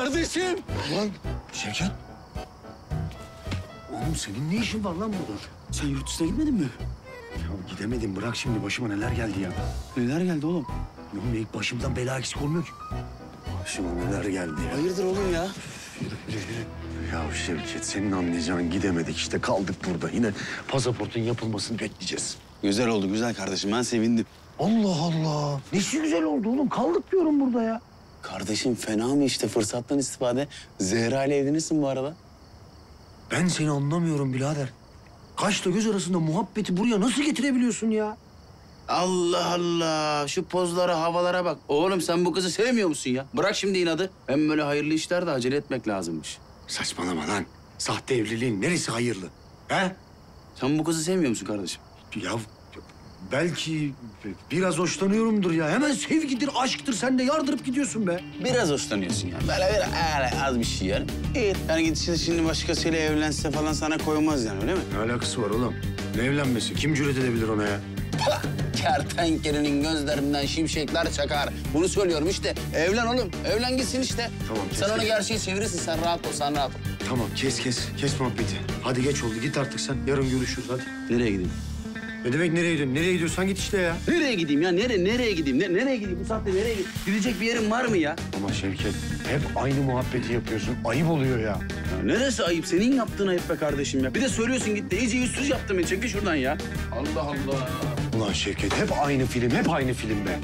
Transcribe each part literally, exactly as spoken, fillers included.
Kardeşim. Lan Şevket. Oğlum senin ne işin var lan burada? Sen yurt dışına gitmedin mi? Ya gidemedim. Bırak şimdi başıma neler geldi ya. Neler geldi oğlum? Oğlum ilk başımdan bela eksik olmuyor ki. Başıma neler geldi ya. Hayırdır oğlum ya? Ya Şevket senin anlayacağın gidemedik işte kaldık burada. Yine pasaportun yapılmasını bekleyeceğiz. Güzel oldu güzel kardeşim ben sevindim. Allah Allah. Nesi güzel oldu oğlum. Kaldık diyorum burada ya. Kardeşim fena mı işte fırsattan istifade. Zehra ile evlenirsin bu arada. Ben seni anlamıyorum birader. Kaşla göz arasında muhabbeti buraya nasıl getirebiliyorsun ya? Allah Allah şu pozlara havalara bak. Oğlum sen bu kızı sevmiyor musun ya? Bırak şimdi inadı. Hem böyle hayırlı işlerde acele etmek lazımmış. Saçmalama lan. Sahte evliliğin neresi hayırlı? He? Sen bu kızı sevmiyor musun kardeşim? Ya belki biraz hoşlanıyorumdur ya. Hemen sevgidir, aşktır. Sen de yardırıp gidiyorsun be. Biraz hoşlanıyorsun ya. Böyle bir öyle az bir şey yani. İyi. Yani gitsin şimdi başkasıyla evlense falan sana koymaz yani öyle mi? Ne alakası var oğlum? Ne evlenmesi? Kim cüret edebilir ona ya? Pah! Kertenkelenin gözlerinden şimşekler çakar. Bunu söylüyorum işte. Evlen oğlum. Evlen gitsin işte. Tamam, kes, Sen ona kes. gerçeği çevirirsin. Sen rahat ol, sen rahat ol. Tamam kes kes. Kes muhabbeti. Hadi geç oldu. Git artık sen. Yarın görüşürüz hadi. Nereye gideyim? Ne demek nereye gidiyorsun? Nereye gidiyorsan git işte ya. Nereye gideyim ya? Nere, nereye gideyim? Ne, nereye gideyim? Bu saatte nereye gideyim? Gidecek bir yerim var mı ya? Ama Şevket hep aynı muhabbeti yapıyorsun. Ayıp oluyor ya. Ya neresi ayıp? Senin yaptığın ayıp be kardeşim ya. Bir de söylüyorsun git de iyice yüzsüz yaptım ya. Çekil şuradan ya. Allah Allah. Ulan Şevket hep aynı film, hep aynı film be.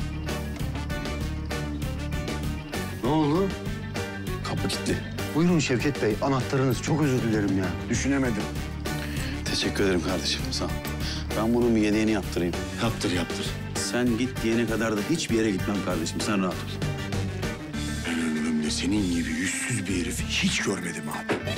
Ne oldu? Kapı kilitli. Buyurun Şevket Bey, anahtarınız. Çok özür dilerim ya. Düşünemedim. Teşekkür ederim kardeşim. Sağ ol. Ben bunun bir yedeğini yaptırayım. Yaptır yaptır. Sen git diyene kadar da hiçbir yere gitmem kardeşim. Sen rahat ol. Ben ömrümde senin gibi yüzsüz bir herifi hiç görmedim abi.